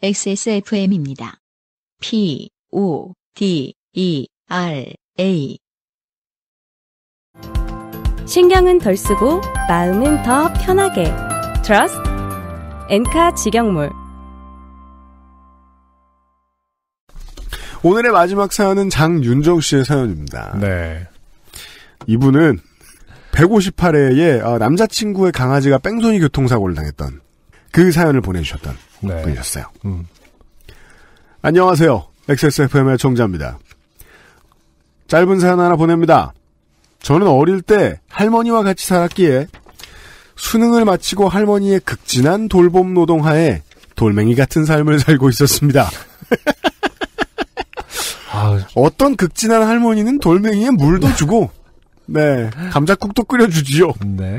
XSFM입니다. PODERA 신경은 덜 쓰고 마음은 더 편하게 Trust 엔카 직영몰. 오늘의 마지막 사연은 장윤정 씨의 사연입니다. 네. 이분은 158회에 남자친구의 강아지가 뺑소니 교통사고를 당했던 그 사연을 보내주셨던 분이셨어요. 안녕하세요. XSFM의 청자입니다. 짧은 사연 하나 보냅니다. 저는 어릴 때 할머니와 같이 살았기에 수능을 마치고 할머니의 극진한 돌봄 노동하에 돌멩이 같은 삶을 살고 있었습니다. 어떤 극진한 할머니는 돌멩이에 물도 주고, 네, 감자국도 끓여주지요. 네.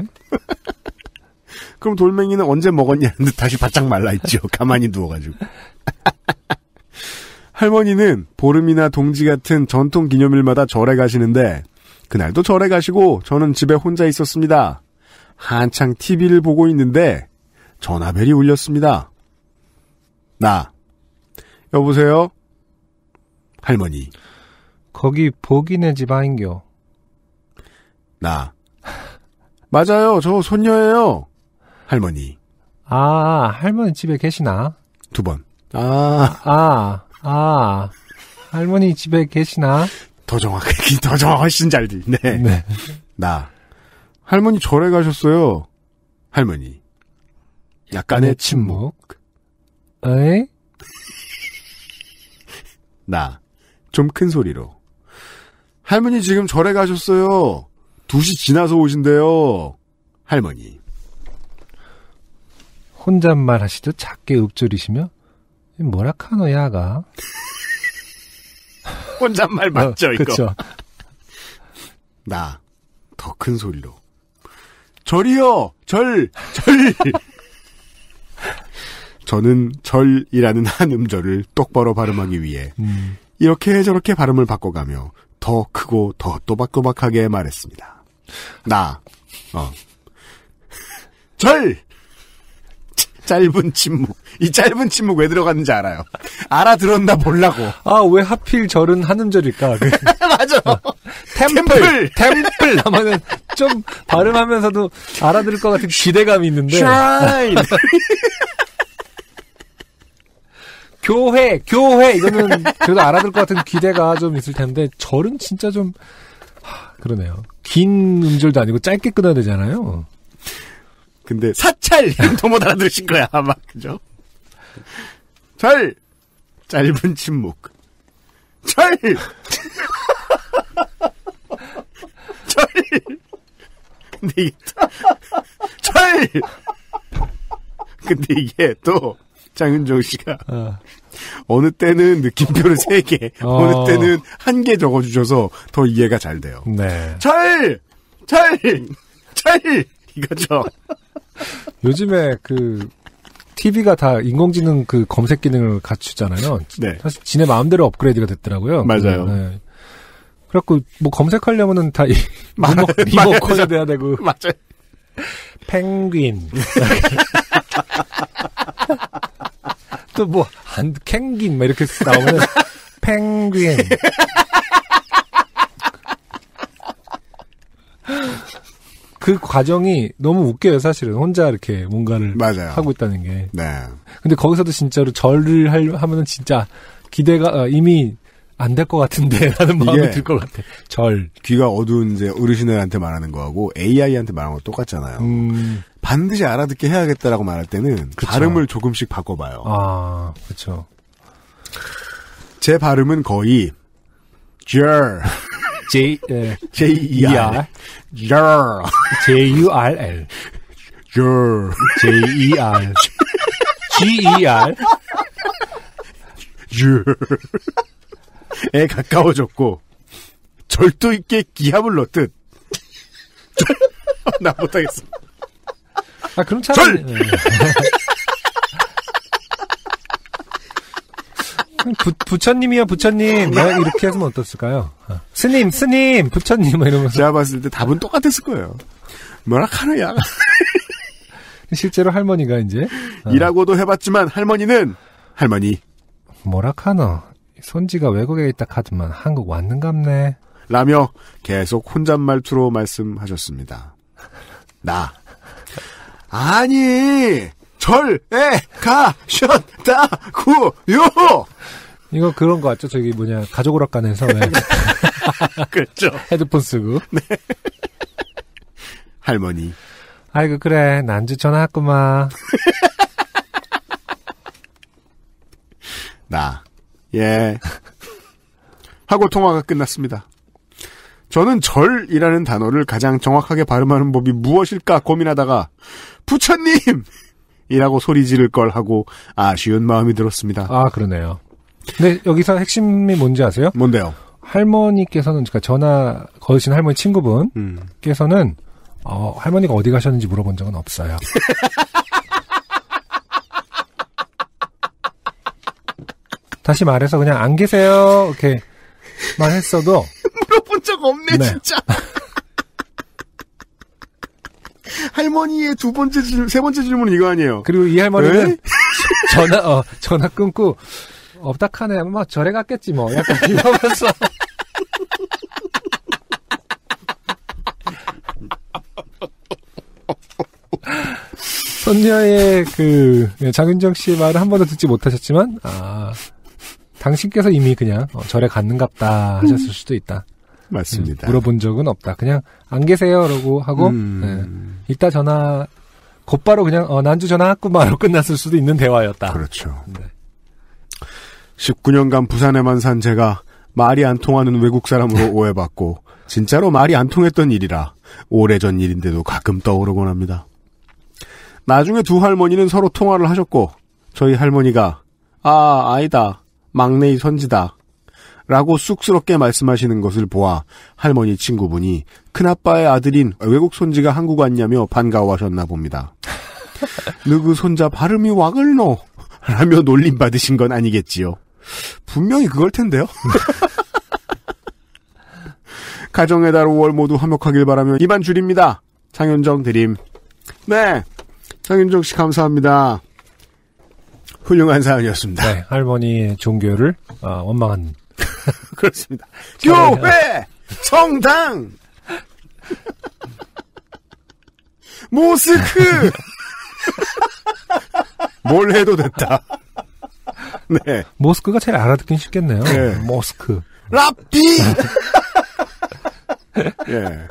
그럼 돌멩이는 언제 먹었냐는 듯 다시 바짝 말라있죠. 가만히 누워가지고. 할머니는 보름이나 동지 같은 전통 기념일마다 절에 가시는데 그날도 절에 가시고 저는 집에 혼자 있었습니다. 한창 TV를 보고 있는데 전화벨이 울렸습니다. 여보세요? 할머니. 거기 보기네 집 아인겨. 맞아요. 저 손녀예요. 할머니. 할머니 집에 계시나? 2번. 할머니 집에 계시나? 더 훨씬 잘 들리네. 네. 할머니 절에 가셨어요. 할머니. 약간의 침묵. 에이? 좀 큰 소리로. 할머니 지금 절에 가셨어요. 2시 지나서 오신대요. 할머니. 혼잣말 하시듯 작게 읊조리시며 뭐라카노 야가. 혼잣말 맞죠 이거. 그쵸. 더 큰 소리로. 절이요. 절. 저는 절이라는 한 음절을 똑바로 발음하기 위해 이렇게 저렇게 발음을 바꿔가며 더 크고 더 또박또박하게 말했습니다. 절! 짧은 침묵. 이 짧은 침묵 왜 들어갔는지 알아요. 알아들었나 보려고. 왜 하필 절은 한 음절일까? 맞아. 템플 하면은 좀 발음하면서도 알아들을 것 같은 기대감이 있는데. 슈라인. 교회 이거는 그래도 알아들 것 같은 기대가 좀 있을 텐데 절은 진짜 좀 그러네요. 긴 음절도 아니고 짧게 끊어야 되잖아요. 근데 사찰 더 못 알아들으신 거야 아마. 그죠? 절 짧은 침묵. 절 근데 이게 또 장윤정 씨가 어느 때는 느낌표를 3개, 어느 때는 1개 적어주셔서 더 이해가 잘 돼요. 네. 절 이거죠. 요즘에 TV가 다 인공지능 검색 기능을 갖추잖아요. 네. 사실 지네 마음대로 업그레이드가 됐더라고요. 맞아요. 네. 그래갖고 검색하려면은 다 리모컨이 돼야 되고. 맞아요. 펭귄. 또 캥긴 이렇게 나오면 펭귄. 그 과정이 너무 웃겨요, 사실은. 혼자 이렇게 뭔가를 하고 있다는 게. 네. 근데 거기서도 진짜로 절을 하면은 진짜 기대가 이미 안 될 것 같은데 라는 마음이 들 것 같아. 절. 귀가 어두운 이제 어르신들한테 말하는 거하고 AI한테 말하는 거 똑같잖아요. 반드시 알아듣게 해야겠다라고 말할 때는 그쵸. 발음을 조금씩 바꿔봐요. 그렇죠. 제 발음은 거의 절. J-E-R. J-E-R. J-U-R-L. J-E-R. G-E-R. 에 가까워졌고 절도 있게 기합을 넣듯 나 못하겠어. 그럼 차라리 부처님이요, 부처님. 이렇게 했으면 어떻을까요? 스님, 부처님, 이러면서. 제가 봤을 때 답은 똑같았을 거예요. 뭐라 카노야. 실제로 할머니가 이제. 일하고도 해봤지만 할머니는 할머니. 뭐라카노. 손지가 외국에 있다 카드만 한국 왔는갑네. 라며 계속 혼잣말투로 말씀하셨습니다. 아니 절에 가셨다구요. 이거 그런 거 같죠? 저기 가족 오락관에서 왜 그렇죠. 헤드폰 쓰고. 네. 할머니. 아이고 그래 난주 전화했구만. 예. 하고 통화가 끝났습니다. 저는 절이라는 단어를 가장 정확하게 발음하는 법이 무엇일까 고민하다가 부처님! 이라고 소리 지를 걸 하고 아쉬운 마음이 들었습니다. 아, 그러네요. 근데 여기서 핵심이 뭔지 아세요? 뭔데요? 할머니께서는, 그러니까 전화 거신 할머니 친구분께서는 할머니가 어디 가셨는지 물어본 적은 없어요. 다시 말해서 그냥 안 계세요 이렇게만 했어도 물어본 적 없네. 네. 진짜. 할머니의 세 번째 질문은 이거 아니에요. 그리고 이 할머니는 전화 끊고 없다카네 뭐 절에 갔겠지 뭐 약간 이러면서 손녀의 장윤정 씨의 말을 한 번도 듣지 못하셨지만 당신께서 이미 그냥 절에 갔는갑다 하셨을 수도 있다. 맞습니다. 물어본 적은 없다. 그냥 안 계세요라고 하고 이따 전화 곧바로 그냥 난주 전화했구만으로 끝났을 수도 있는 대화였다. 그렇죠. 네. 19년간 부산에만 산 제가 말이 안 통하는 외국 사람으로 오해받고 진짜로 말이 안 통했던 일이라 오래전 일인데도 가끔 떠오르곤 합니다. 나중에 두 할머니는 서로 통화를 하셨고 저희 할머니가 아니다. 막내의 선지다. 라고 쑥스럽게 말씀하시는 것을 보아 할머니 친구분이 큰아빠의 아들인 외국 손지가 한국 왔냐며 반가워하셨나 봅니다. 너그 손자 발음이 와글노 라며 놀림받으신 건 아니겠지요. 분명히 그걸 텐데요. 가정의 달 5월 모두 화목하길 바라며 이만 줄입니다. 장윤정 드림. 네, 장윤정 씨 감사합니다. 훌륭한 사연이었습니다. 네, 할머니의 종교를 원망한. 그렇습니다. 교회, 성당, 모스크. 뭘 해도 됐다. 네. 모스크가 제일 알아듣긴 쉽겠네요. 네. 모스크. 라삐. 예.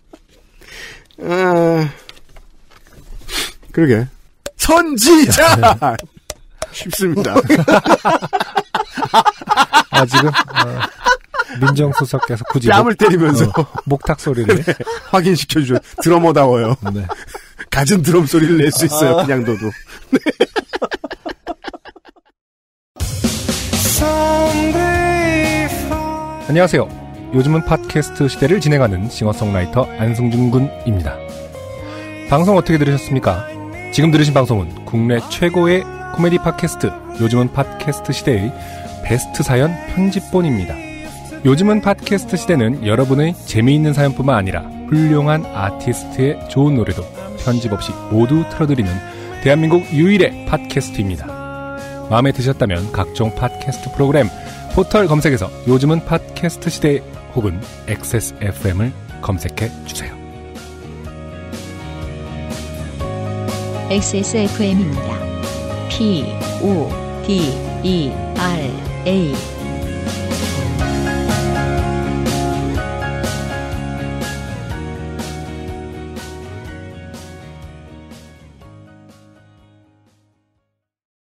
그러게. 선지자. 쉽습니다. 지금 민정수석께서 굳이 뺨을 때리면서 목탁 소리를 네, 확인시켜주죠. 드러머다워요. 네. 갖은 드럼 소리를 낼 수 있어요. 그냥 둬도. 네. 안녕하세요. 요즘은 팟캐스트 시대를 진행하는 싱어송라이터 안승준 군입니다. 방송 어떻게 들으셨습니까? 지금 들으신 방송은 국내 최고의 코미디 팟캐스트 요즘은 팟캐스트 시대의 베스트 사연 편집본입니다. 요즘은 팟캐스트 시대는 여러분의 재미있는 사연뿐만 아니라 훌륭한 아티스트의 좋은 노래도 편집 없이 모두 틀어드리는 대한민국 유일의 팟캐스트입니다. 마음에 드셨다면 각종 팟캐스트 프로그램 포털 검색에서 요즘은 팟캐스트 시대 혹은 XSFM을 검색해 주세요. XSFM입니다. PODERA